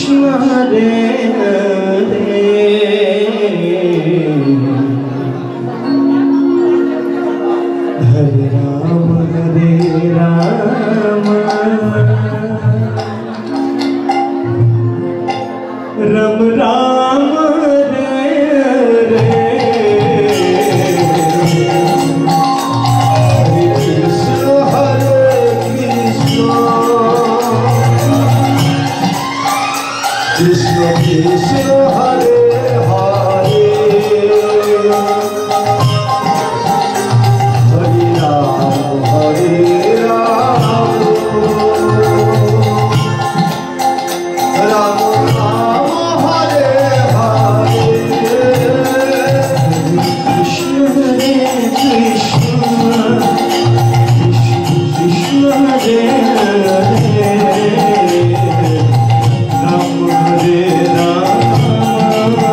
Krishna Hare Hare Hare Rama Hare Rama Ram Rama Hare Hare Hare Krishna Hare Krishna Krishna Krishna Hare Hare Hare Rama Hare Rama Rama Rama Hare Hare Krishna Hare Krishna Krishna Hare Hare Rama Hare Rama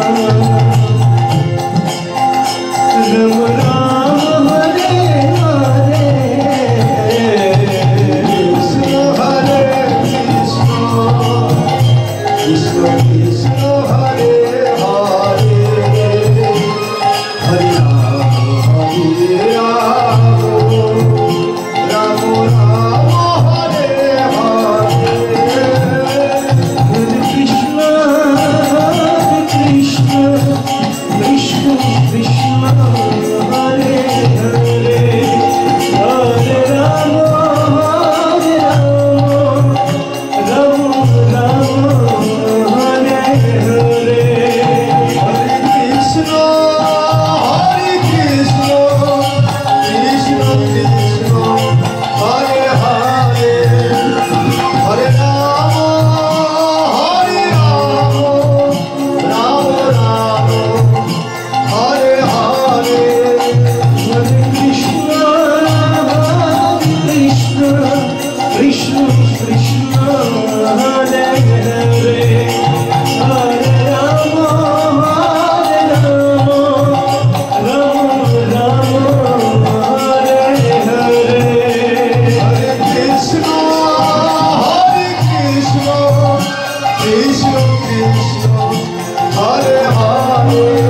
Rama Rama Hare Hare Krishna Hare Krishna Krishna Krishna Hare Hare Hare Rama Hare Rama Rama Rama Hare Hare Hare Krishna Krishna Krishna Krishna Hare Hare Hare Rama Hare Rama Rama Rama Hare Hare Hare Krishna Krishna Krishna Hare Hare Hare Rama Hare Rama Rama Rama Hare Hare Hare Krishna Krishna Krishna Krishna Hare Hare Hare Rama Hare Rama Rama Rama Hare Hare Hare Krishna Krishna Krishna Hare Hare